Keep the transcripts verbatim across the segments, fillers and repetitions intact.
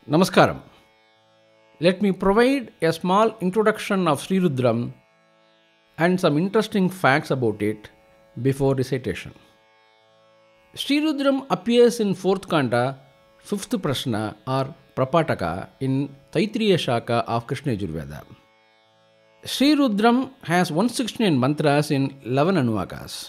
Namaskaram. Let me provide a small introduction of Sri Rudram and some interesting facts about it before recitation. Sri Rudram appears in fourth Kanda, fifth Prashna or Prapataka in Taittiriya Shaka of Krishna Yajurveda. Sri Rudram has one hundred sixty-nine mantras in eleven Anuvakas.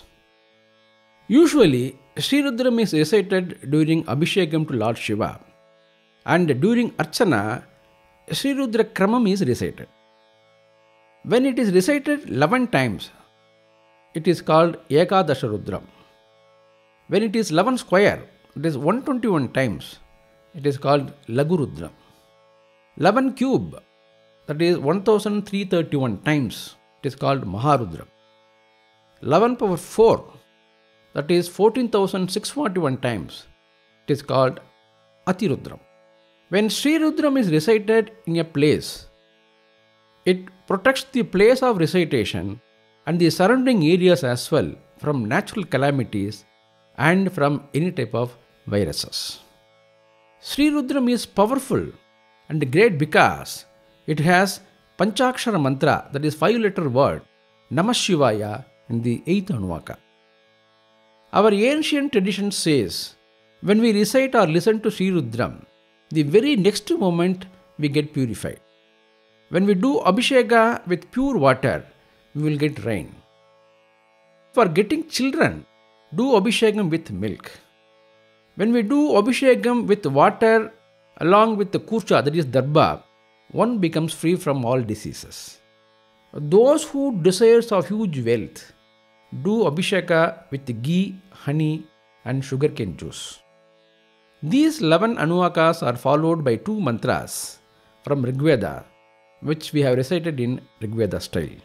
Usually, Sri Rudram is recited during Abhishekam to Lord Shiva, and during Archana, Sri Rudra Kramam is recited. When it is recited eleven times, it is called Ekadasha Rudram. When it is eleven square, it is one hundred twenty-one times, it is called Lagu Rudram. eleven cube, that is one thousand three hundred thirty-one times, it is called Maharudram. eleven power four, that is fourteen thousand six hundred forty-one times, it is called Atirudram. When Sri Rudram is recited in a place, it protects the place of recitation and the surrounding areas as well from natural calamities and from any type of viruses. Sri Rudram is powerful and great because it has Panchakshara mantra, that is five letter word, Namah Shivaya in the eighth Anuvaka. Our ancient tradition says, when we recite or listen to Sri Rudram, the very next moment we get purified. When we do Abhisheka with pure water, we will get rain. For getting children, do Abhishekam with milk. When we do Abhishekam with water along with the kurcha, that is darba, one becomes free from all diseases. Those who desires of huge wealth, do Abhisheka with ghee, honey and sugarcane juice. These eleven Anuvakas are followed by two mantras from Rigveda, which we have recited in Rigveda style.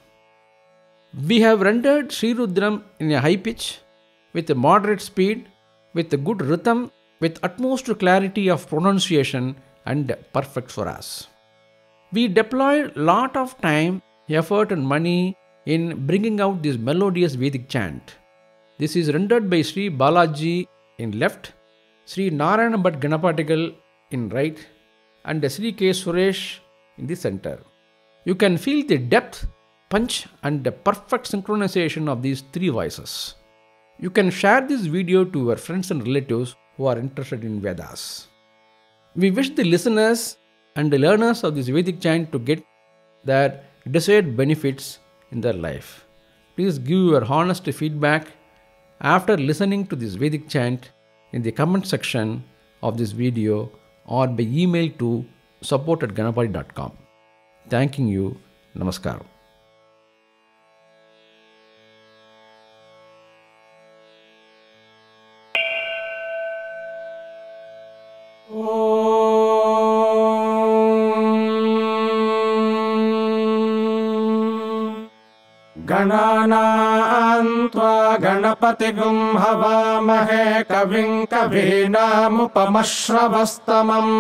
We have rendered Sri Rudram in a high pitch, with a moderate speed, with a good rhythm, with utmost clarity of pronunciation and perfect swaras. We deployed lot of time, effort and money in bringing out this melodious Vedic chant. This is rendered by Sri Balaji in left, Sri Narayana Bhat Ganapatikal in right, and Sri K. Suresh in the center. You can feel the depth, punch and the perfect synchronization of these three voices. You can share this video to your friends and relatives who are interested in Vedas. We wish the listeners and the learners of this Vedic chant to get their desired benefits in their life. Please give your honest feedback after listening to this Vedic chant in the comment section of this video or by email to support at ganapati dot com. Thanking you. Namaskaram. गणानां त्वा गणपतिगुं हवामहे कविं कवीनामुपमश्रवस्तमम्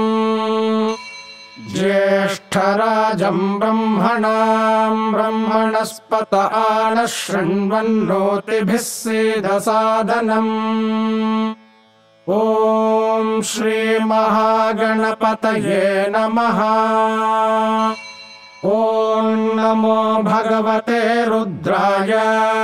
ज्येष्ठराजं ब्रह्मणां ब्रह्मणस्पत आनः शृण्वन्नोतिभिः सीदसादनम् ॐ श्रीमहागणपतये नमः। ॐ नमो भगवते रुद्राय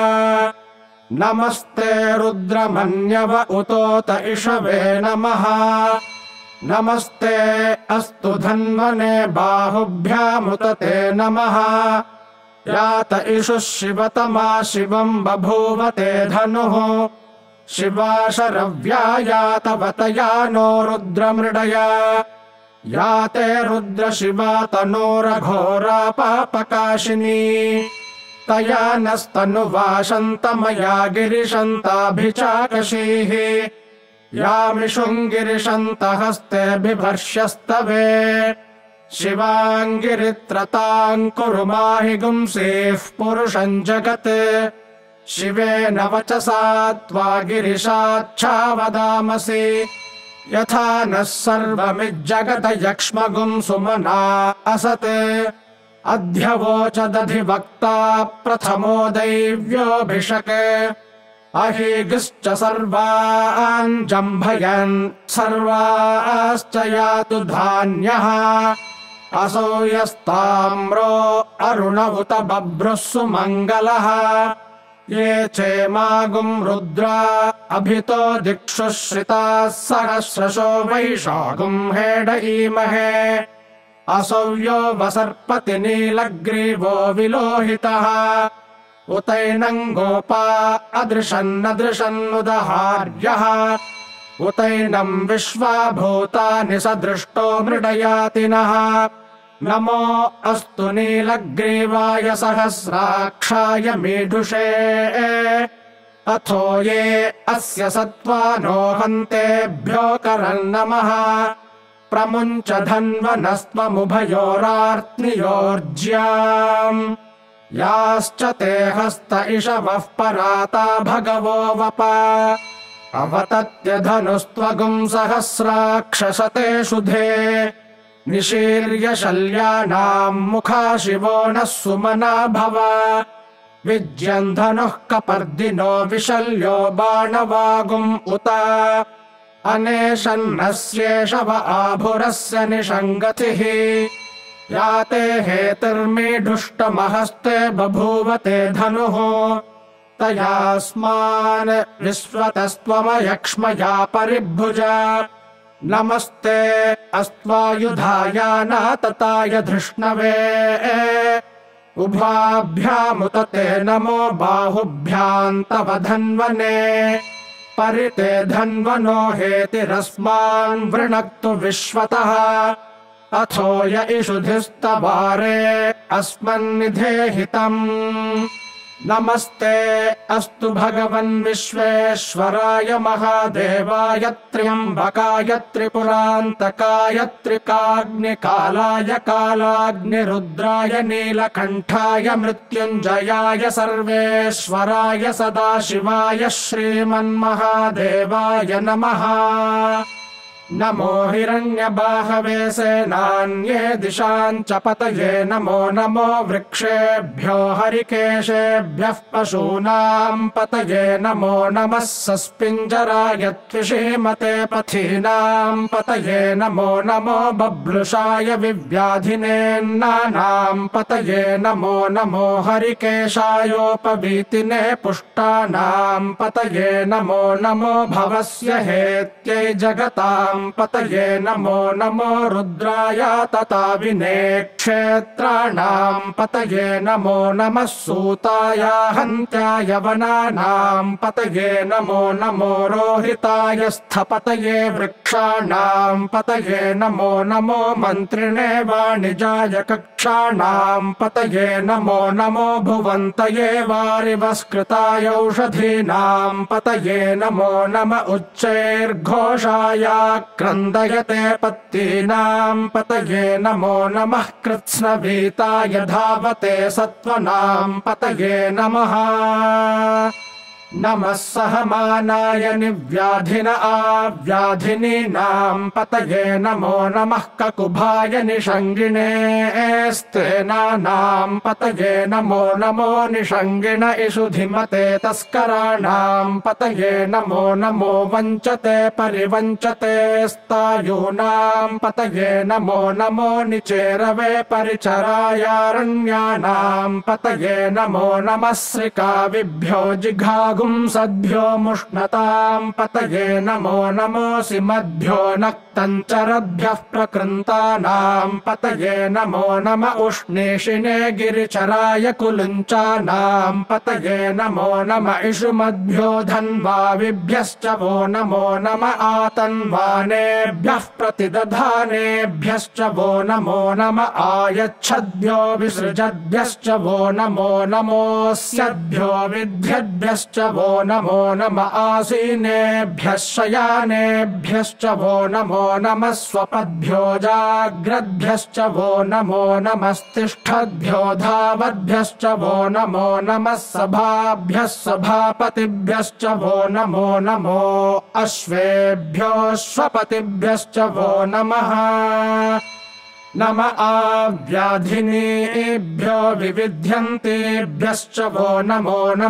नमस्ते रुद्रमन्यव उतोत इषवे नमः। नमस्ते अस्तु धन्वने बाहुभ्यामुतते नमः। यात इषुः शिवतमा शिवं बभूवते धनुः शिवा शरव्या यातवतया नो रुद्रमृडया याते रुद्र शिवा तनोरघोरा पापकाशिनी तया नस्तनुवाशन्तमया गिरिशन्ताभिचाकशीः यामिषुङ्गिरिशन्तहस्ते बिभर्ष्यस्तवे शिवाङ्गिरित्रताम् कुरु माहि गुंसेः पुरुषम् जगत् शिवेन वचसा त्वा गिरिशाच्छावदामसि यथा नः सर्वमिज्जगत यक्ष्मगुं सुमना असत् अध्यवोचदधिवक्ता प्रथमो दैव्योऽभिषक् अहीगिश्च सर्वान् जम्भयन् सर्वाश्च यातु धान्यः असौ यस्ताम्रो अरुण उत बभ्रुः सुमङ्गलः ये चेमागुम् रुद्रा अभितो दिक्षु श्रिताः सहस्रशो वैशागुम् हेडईमहे असौ यो वसर्पति नीलग्रीवो विलोहितः उतैनम् गोपा अदृशन्नदृशन्नुदहार्यः उतैनम् विश्वा भूतानि सदृष्टो मृडयातिनः नमो अस्तु नीलग्रीवाय सहस्राक्षाय मीढुषे अथो ये अस्य सत्त्वानो हन्तेभ्यो करन्नमः प्रमुञ्च धन्वनस्त्वमुभयोरार्त्नियोर्ज्याम् याश्च ते हस्त इषवः पराता भगवो वपा अवतत्य धनुस्त्वगुम् सहस्राक्षसते शुधे निशीर्य शल्यानाम् मुखा शिवो नः सुमना भव विज्यन् धनुः कपर्दिनो विशल्यो बाणवागुम् उत अनेशन्नस्येषव आभुरस्य निषङ्गतिः याते हेतिर्मीढुष्टमहस्ते बभूवते धनुः तयास्मान् विश्वतस्त्वमयक्ष्मया परिभुजा नमस्ते अस्त्वायुधायानातताय धृष्णवे उभाभ्यामुत ते नमो बाहुभ्याम् तव धन्वने परिते धन्वनो हेतिरस्मान् वृणक्तु विश्वतः अथो य इषुधिस्तवारे अस्मन्निधेहितम् नमस्ते अस्तु भगवन् विश्वेश्वराय महादेवाय त्र्यम्बकाय त्रिपुरान्तकाय त्रिकाग्निकालाय कालाग्निरुद्राय नीलकण्ठाय मृत्युञ्जयाय सर्वेश्वराय सदाशिवाय श्रीमन्महादेवाय नमः नमो हिरण्यबाहवे सेनान्ये दिशाम् च पतये नमो नमो वृक्षेभ्यो हरिकेशेभ्यः पशूनाम् पतये नमो नमः सस्पिञ्जराय त्विषीमते पथीनाम् पतये नमो नमो बभ्लुषाय विव्याधिनेन्नानाम् पतये नमो नमो हरिकेशायोपवीतिने पुष्टानाम् पतये नमो नमो भवस्य हेत्यै जगताम् पतये नमो नमो रुद्राय तताविने क्षेत्राणाम् पतये नमो नमः सूताय हन्त्याय वनानाम् पतये नमो नमो रोहिताय स्थपतये वृक्षाणाम् पतये नमो नमो मन्त्रिणे वाणिजाय कक्षाणाम् पतये नमो नमो भुवन्तये वारिवस्कृताय औषधीनाम् पतये नमो नम उच्चैर्घोषाय क्रन्दयते पत्तीनाम् पतये नमो नमः कृत्स्नवीताय धावते सत्त्वनाम् पतये नमः नमः सहमानाय निव्याधिन आव्याधिनीनाम् पतये नमो नमः ककुभाय निषङ्गिणे स्तेनानाम् पतये नमो नमो निषङ्गिण इषुधिमते तस्कराणाम् पतये नमो नमो वञ्चते परिवञ्चते स्तायूनाम् पतये नमो नमो निचेरवे परिचरायारण्यानाम् पतये नमो नमः श्रिकाविभ्यो जिघा सद्भ्यो मुष्णताम् पतये नमो नमोऽसि मद्भ्यो नक्तञ्चरद्भ्यः प्रकृन्तानाम् पतये नमो नम उष्णेशिने गिरिचराय कुलुञ्चानाम् पतये नमो नम इषुमद्भ्यो धन्वाविभ्यश्च वो नमो नम आतन्वानेभ्यः प्रतिदधानेभ्यश्च वो नमो नम आयच्छद्भ्यो विसृजद्भ्यश्च वो नमो नमोऽस्यद्भ्यो विद्यद्भ्यश्च वो नमो नम आसीनेभ्यः शयानेभ्यश्च वो नमो नमः स्वपद्भ्यो जाग्रद्भ्यश्च वो नमो नमस्तिष्ठद्भ्यो धावद्भ्यश्च वो नमो नमः सभाभ्यः सभापतिभ्यश्च वो नमो नमो अश्वेभ्योऽश्वपतिभ्यश्च वो नमः नम आव्याधिनेभ्यो विविध्यन्तेभ्यश्च वो नमो नम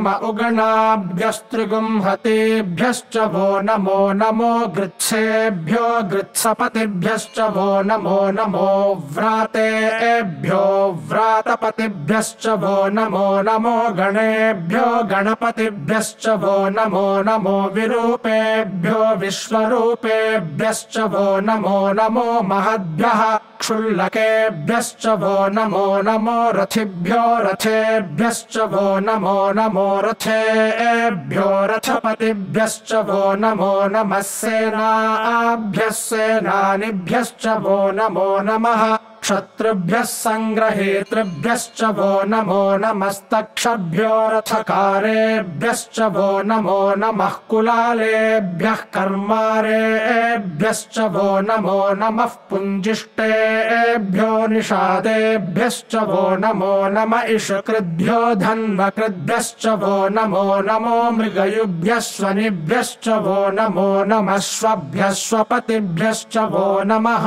उगणाभ्यस्त्रिगुंहतेभ्यश्च वो नमो नमो गृत्सेभ्यो गृत्सपतिभ्यश्च वो नमो नमो व्रातेभ्यो व्रातपतिभ्यश्च वो नमो नमो गणेभ्यो गणपतिभ्यश्च वो नमो नमो विरूपेभ्यो विश्वरूपेभ्यश्च वो नमो नमो महद्भ्यः क्षुल्लकेभ्यश्च वो नमो नमो रथिभ्यो रथेभ्यश्च वो नमो नमो रथेभ्यो रथपतिभ्यश्च वो नमो नमः सेनाभ्यः सेनानिभ्यश्च वो नमो नमः क्षत्रुभ्यः सङ्ग्रहेतृभ्यश्च वो नमो नमस्तक्षभ्यो रथकारेभ्यश्च वो नमो नमः कुलालेभ्यः कर्मारेभ्यश्च वो नमो नमः पुञ्जिष्टेभ्यो निषादेभ्यश्च वो नमो नम इषकृद्भ्यो धन्वकृद्भ्यश्च वो नमो नमो मृगयुभ्यः स्वनिभ्यश्च वो नमो नमः स्वभ्यः स्वपतिभ्यश्च वो नमः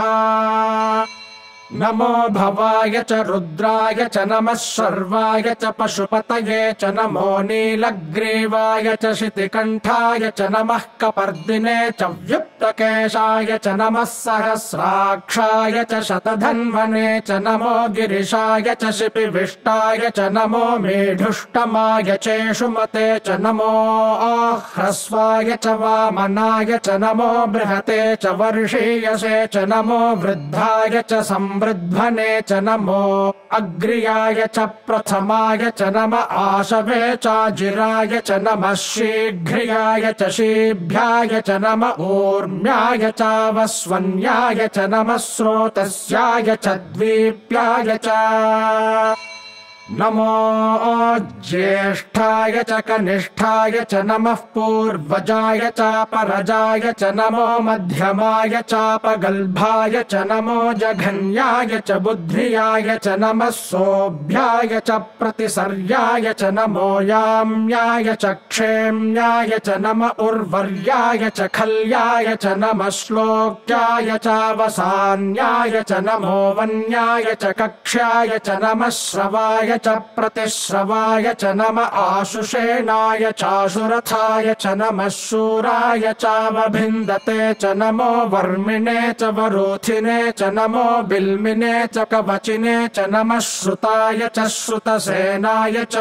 नमो भवाय च रुद्राय च नमः शर्वाय च पशुपतये च नमो नीलग्रीवाय च शितिकण्ठाय च नमः कपर्दिने च व्युत्तकेशाय च नमः सहस्राक्षाय च शतधन्वने च नमो गिरिशाय च शिपिविष्टाय च नमो मेढुष्टमाय चेषुमते च नमो ह्रस्वाय च वामनाय च नमो बृहते च वर्षीयसे च नमो वृद्धाय च संवृध्वने च नमो अग्र्याय च प्रथमाय च नम आशवे चाजिराय च नमः शीघ्र्याय च शीभ्याय च नम ऊर्म्याय चावस्वन्याय च नमः स्रोतस्याय च द्वीप्याय च नमो ज्येष्ठाय च कनिष्ठाय च नमः पूर्वजाय चापरजाय च नमो मध्यमाय चापगल्भाय च नमो जघन्याय च बुद्ध्याय च नमः सोऽभ्याय च प्रतिसर्याय च नमो याम्याय च क्षेम्याय च नम उर्वर्याय च खल्याय च नमः श्लोक्याय चावसान्याय च नमो वन्याय च कक्ष्याय च नमः श्रवाय च प्रतिश्रवाय च नम आशुषेणाय चाशुरथाय च नमः शूराय चावभिन्दते च नमो वर्मिणे च वरोथिने च नमो बिल्मिने च कवचिने च नमः श्रुताय च श्रुतसेनाय च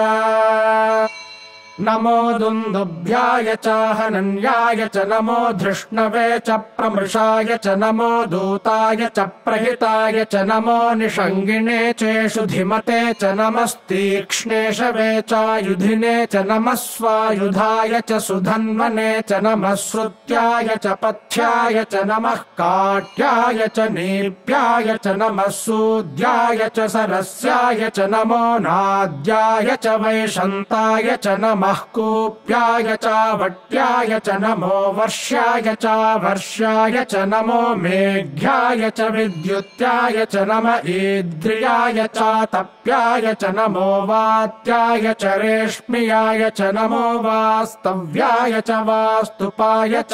नमो दुन्दुभ्याय च हनन्याय च नमो धृष्णवे च प्रमृषाय च नमो दूताय च प्रहिताय च नमो निषङ्गिणे चेषु धिमते च नमस्तीक्ष्णेशवे चायुधिने च नमः स्वायुधाय च सुधन्वने च नमः श्रुत्याय च पथ्याय च नमः काट्याय च नीप्याय च नमः सूद्याय च सरस्याय च नमो नाद्याय च वैशन्ताय च नमः कूप्याय चावट्याय च नमो वर्ष्याय चावर्ष्याय च नमो मेघ्याय च विद्युत्याय च नम ईद्रियाय चातप्याय च नमो वात्याय च रेश्म्याय च नमो वास्तव्याय च वास्तुपाय च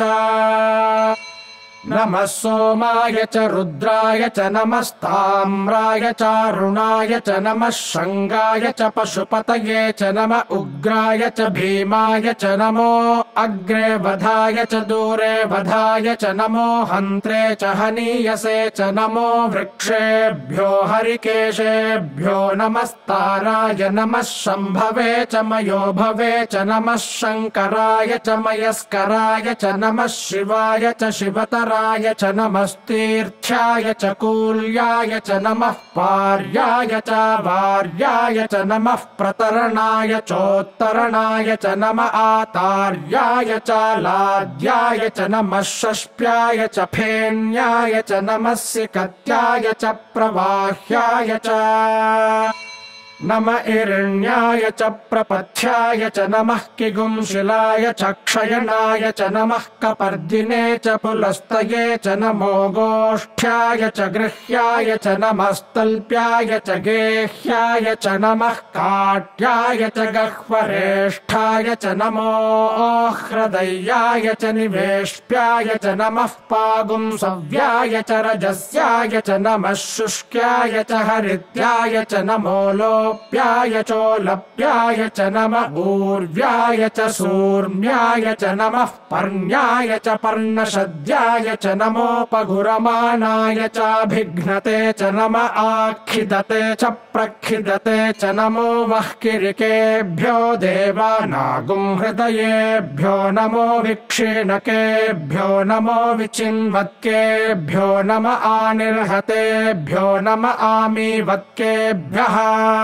नमः सोमाय च रुद्राय च नमस्ताम्राय चारुणाय च नमः शङ्गाय च पशुपतये च नम उग्राय च भीमाय च नमो अग्रे वधाय च दूरे वधाय च नमो हन्त्रे च हनीयसे च नमो वृक्षेभ्यो हरिकेशेभ्यो नमस्ताराय नमः शम्भवे च मयोभवे च नमः शङ्कराय च मयस्कराय च नमः शिवाय च शिवतराय च नमस्तीर्थ्याय च कूल्याय च नमः पार्याय च वार्याय च नमः प्रतरणाय चोत्तरणाय च नम आतार्याय च लाद्याय च नमः षष्प्याय च फेन्याय च नमः सिकत्याय च प्रवाह्याय च नम इरण्याय च प्रपथ्याय च नमः किगुंशिलाय च क्षयणाय च नमः कपर्दिने च पुलस्तये च नमो गोष्ठ्याय च गृह्याय च नमस्तल्प्याय च गेह्याय च नमः काट्याय च गह्वरेष्ठाय च नमो हृदयाय च निवेश्प्याय च नमः पागुंसव्याय च रजस्याय च नमः शुष्क्याय च हरित्याय च नमो लोप्याय चोलप्याय च नमः ऊर्व्याय च सूर्म्याय च नमः पर्ण्याय च पर्णशद्याय च नमोपगुरमाणाय चाभिघ्नते च नम आखिदते च प्रखिदते च नमो वह्किरिकेभ्यो देवानागुं हृदयेभ्यो नमो विक्षीणकेभ्यो नमो विचिन्वत्केभ्यो नम आनिर्हतेभ्यो नम आमीवत्केभ्यः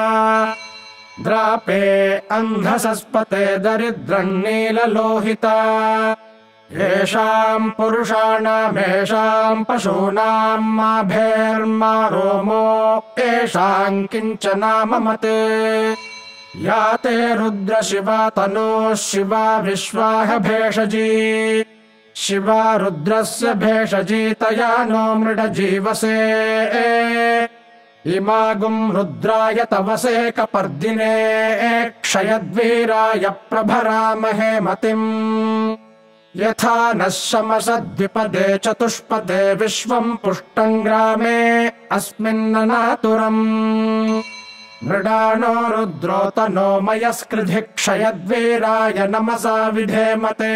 द्रापे अन्धसस्पते दरिद्रन्नीललोहिता येषाम् पुरुषाणामेषाम् पशूनाम् माभेर्मा रोमो येषाम् किञ्चनाममते या ते रुद्रशिवा तनोः शिवा विश्वाह भेषजी शिवा रुद्रस्य भेषजी तया नो मृडजीवसे इमागुं रुद्राय तवसे कपर्दिने क्षयद्वीराय प्रभरामहे मतिम् यथा नः शमसद्विपदे चतुष्पदे विश्वम् पुष्टम् ग्रामे अस्मिन्ननातुरम् मृडानो रुद्रोतनो मयस्कृधि क्षयद्वीराय नमसा विधेमते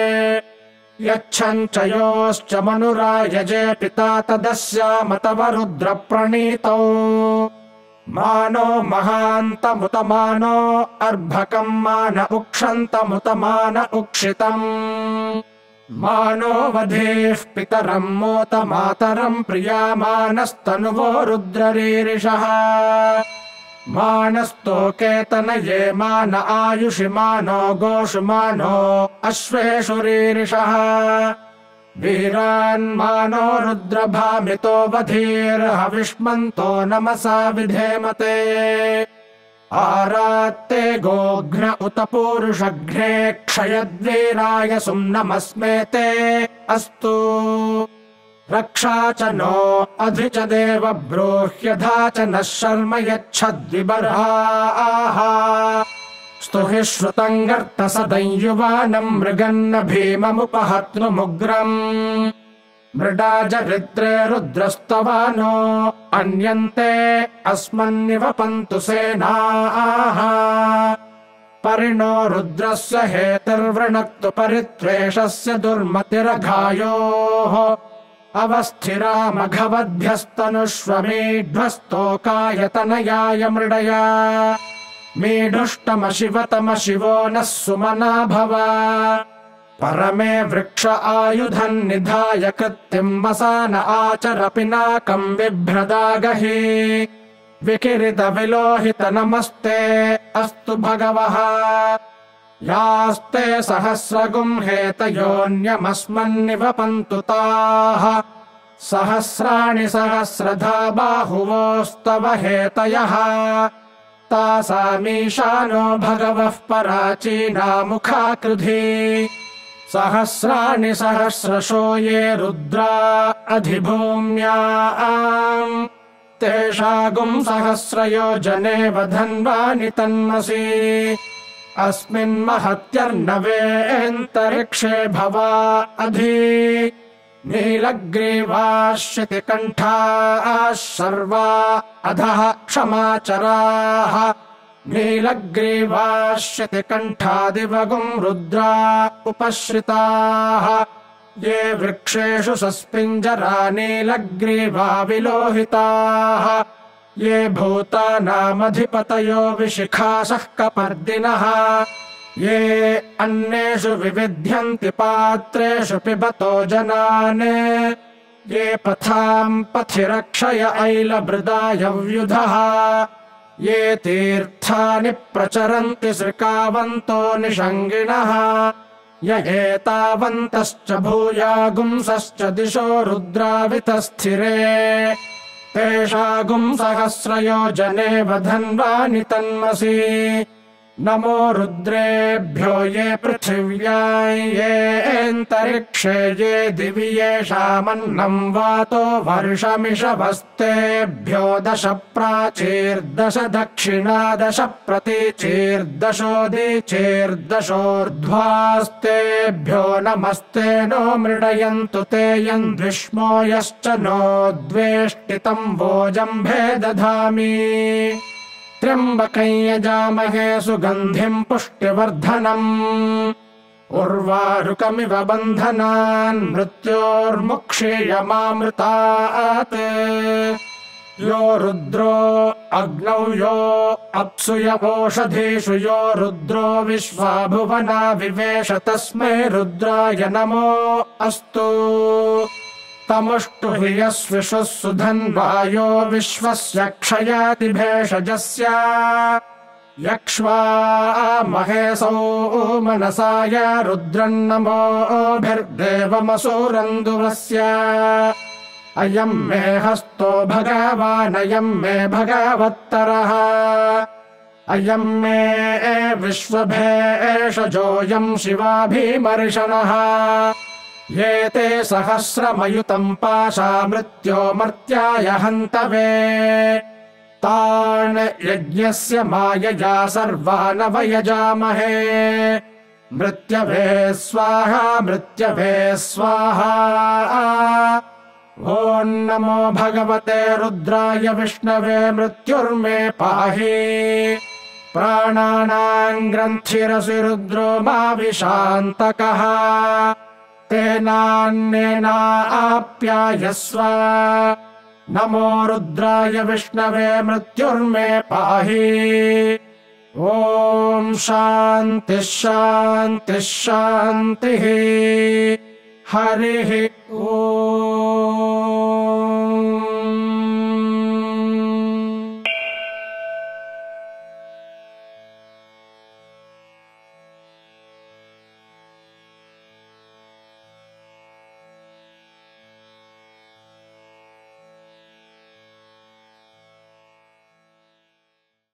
यच्छञ्चयोश्च मनुरायजे पिता तदस्यामतव रुद्रप्रणीतौ मानो महान्तमुतमानो अर्भकम् मान उक्षन्तमुतमान उक्षितम् मानो वधेः पितरम् मोत मातरम् प्रियामानस्तनुवो रुद्ररीरिषः मानस्तोकेतनये मान आयुषि मानो गोषु मानो अश्वेषु रीरिषः वीरान्मानो रुद्रभामितो वधीर्हविष्मन्तो नमसा विधेमते आरात्ते गोघ्न उत पूरुषघ्ने क्षयद्वीराय सुम्नमस्मेते अस्तु रक्षा च नो अधि च देव ब्रूह्यधा च नः शर्म यच्छद्विबर्हाः स्तुहि श्रुतम् गर्तसदञ्युवानम् मृगन्न भीममुपहत्नुमुग्रम् मृडाजरिद्रे रुद्रस्तवानो अन्यन्ते अस्मन्निवपन्तु सेनाः परिणो रुद्रस्य हेतिर्वृणक्तु परित्वेषस्य दुर्मतिरघायोः अवस्थिरामघवद्भ्यस्तनुष्वमीढ्वस्तोकायतनयाय मृडया मीढुष्टमशिवतम शिवो नः सुमना भव परमे वृक्ष आयुधम् निधाय कृत्तिम् वसान आचर पिनाकम् बिभ्रदागहि विकिरित विलोहित नमस्ते अस्तु भगवः यास्ते सहस्रगुम् हेतयोऽन्यमस्मन्निवपन्तु ताः सहस्राणि सहस्रधा बाहुवोस्तव हेतयः तासामीशानो भगवः पराचीनामुखाकृधि सहस्राणि सहस्रशो ये रुद्रा अधिभूम्याम् तेषागुम् सहस्रयोजने वधन्वानि तन्मसि अस्मिन्महत्यर्णवेऽन्तरिक्षे भवा अधि नीलग्रीवाश्यतिकण्ठाः सर्वा अधः क्षमाचराः नीलग्रीवाश्यतिकण्ठादिवगुम् रुद्रा उपश्रिताः ये वृक्षेषु सस्पिञ्जरा नीलग्रीवा विलोहिताः ये भूतानामधिपतयो विशिखासः कपर्दिनः ये अन्नेषु विविध्यन्ति पात्रेषु पिबतो जनान् ये पथाम् पथि रक्षय ऐलभृदायव्युधः ये तीर्थानि प्रचरन्ति सृकावन्तो निषङ्गिणः य एतावन्तश्च भूयागुंसश्च दिशो रुद्रावितस्थिरे तेषागुं सहस्रयोजने वधन्वानि तन्मसि नमो रुद्रेभ्यो ये पृथिव्यां येऽन्तरिक्षे ये दिवि येषामन्नं वातो वर्षमिषभस्तेभ्यो दश प्राचीर्दश दक्षिणा दश प्रतीचीर्दशोदीचीर्दशोर्ध्वास्तेभ्यो नमस्ते नो मृडयन्तु ते यन्द्विष्मो यश्च नो द्वेष्टितं वोजम्भे दधामि त्र्यम्बकं यजामहे सुगन्धिं पुष्टिवर्धनम् उर्वारुकमिव बन्धनान् मृत्योर्मुक्षीयमामृतात् यो रुद्रो अग्नौ यो अप्सु यवोषधीषु यो रुद्रो विश्वा भुवना विवेश तस्मै रुद्राय नमो अस्तु तमुष्टु हि यस्विषुः सुधन्वायो विश्वस्य क्षयाति भेषजस्य यक्ष्वा महेशौ मनसाय रुद्रन्नमोभिर्देवमसूरन्दुवस्य अयम् मे हस्तो भगवानयम् मे भगवत्तरः अयम् मे विश्वभेषजोऽयम् शिवाभिमर्शनः ये ते सहस्रमयुतम् पाशा मृत्यो मर्त्याय हन्तवे तान् यज्ञस्य मायया सर्वान् वयजामहे मृत्यवे स्वाहा मृत्यवे स्वाहा ॐ नमो भगवते रुद्राय विष्णवे मृत्युर्मे पाहि प्राणानां ग्रन्थिरसि रुद्रो मा विशान्तकः तेनान्येनाप्यायस्व नमो रुद्राय विष्णवे मृत्युर्मे पाहि ॐ शान्तिः शान्तिः शान्तिः हरिः ॐ।